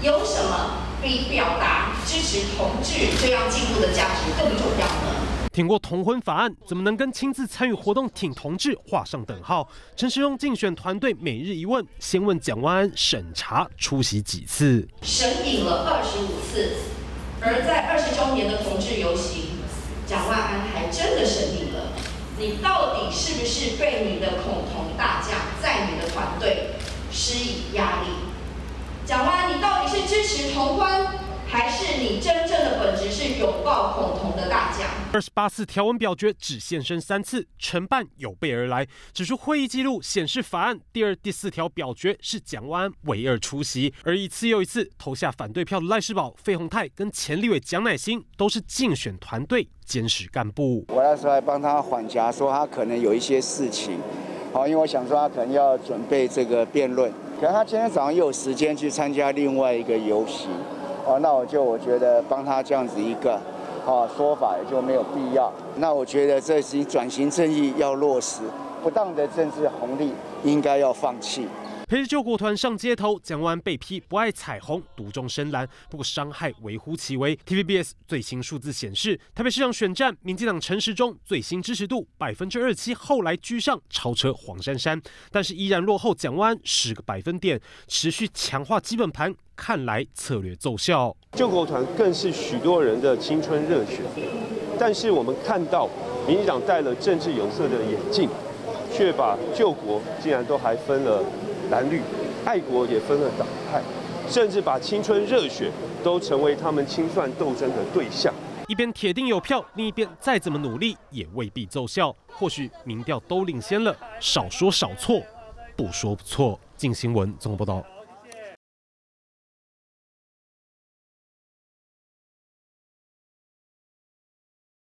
有什么比表达支持同志这样进步的价值更重要呢？ 挺过同婚法案，怎么能跟亲自参与活动挺同志画上等号？陈时中竞选团队每日一问，先问蒋万安审查出席几次？ 审影了25次，而在20周年的同志游行，蒋万安还真的审影了。你到底是不是被你的恐同大将在你的团队施以压力？蒋万安，你到底是支持同婚，还是你真正的本质是拥抱恐同的大将 ？28次条文表决只现身3次，承办有备而来，指出会议记录显示法案第2、第4条表决是蒋万安唯2出席，而一次又一次投下反对票的赖士葆、费鸿泰跟前立委蒋乃馨都是竞选团队坚实干部。 我那时候还帮他缓颊，说他可能有一些事情，好，因为我想说他可能要准备这个辩论，可能他今天早上又有时间去参加另外一个游行。那我觉得帮他这样子一个说法也就没有必要。那我觉得这是转型正义要落实，不当的政治红利应该要放弃。 陪着救国团上街头，蒋万安被批不爱彩虹、独中深蓝，不过伤害微乎其微。TVBS 最新数字显示，台北市长选战，民进党陈时中最新支持度27%，后来居上，超车黄珊珊，但是依然落后蒋万安10个百分点，持续强化基本盘，看来策略奏效。 救国团更是许多人的青春热血，但是我们看到民进党戴了政治有色的眼镜，却把救国竟然都还分了蓝绿，爱国也分了党派，甚至把青春热血都成为他们清算斗争的对象。 一边铁定有票，另一边再怎么努力也未必奏效。或许民调都领先了，少说少错，不说不错。镜新闻综合报道。